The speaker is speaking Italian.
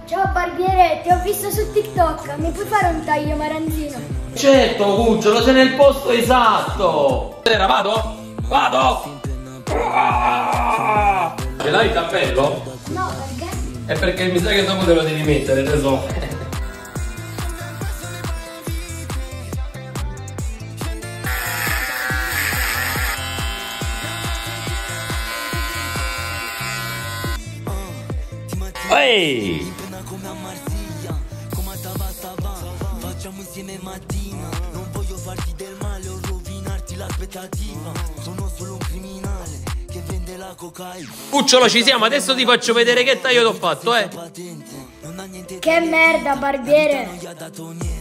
Ciao barbiere, ti ho visto su TikTok, mi puoi fare un taglio maranzino? Certo, cucciolo, sei nel posto esatto. Vado? Vado! Ce l'hai il cappello? No, perché? È perché mi sa che dopo te lo devi mettere, tesoro. Ehi! Facciamo insieme mattina. Non voglio farti del male o rovinarti l'aspettativa. Sono solo un criminale che vende la cocaina. Cucciolo, ci siamo, adesso ti faccio vedere che taglio t'ho fatto, Che merda, barbiere! Non gli ha dato niente.